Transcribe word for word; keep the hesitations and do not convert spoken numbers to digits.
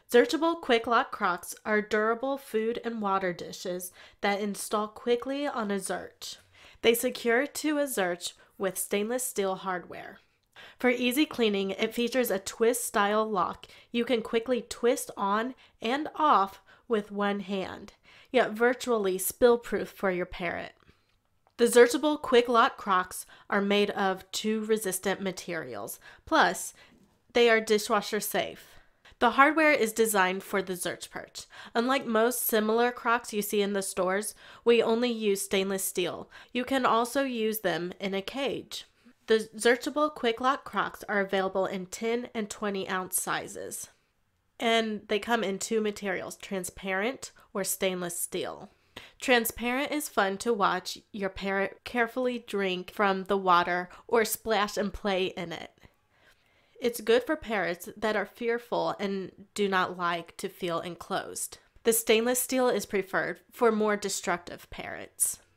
Xerchable Quick Lock Crocks are durable food and water dishes that install quickly on a Xerch. They secure to a Xerch with stainless steel hardware. For easy cleaning, it features a twist-style lock you can quickly twist on and off with one hand, yet virtually spill-proof for your parrot. The Xerchable Quick Lock Crocks are made of two-resistant materials, plus they are dishwasher safe. The hardware is designed for the Xerch Perch. Unlike most similar Crocs you see in the stores, we only use stainless steel. You can also use them in a cage. The Xerchable Quick Lock Crocks are available in ten and twenty ounce sizes. And they come in two materials, transparent or stainless steel. Transparent is fun to watch your parrot carefully drink from the water or splash and play in it. It's good for parrots that are fearful and do not like to feel enclosed. The stainless steel is preferred for more destructive parrots.